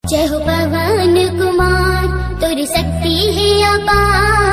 जय हो पवन कुमार, तुर शक्ति है अपार।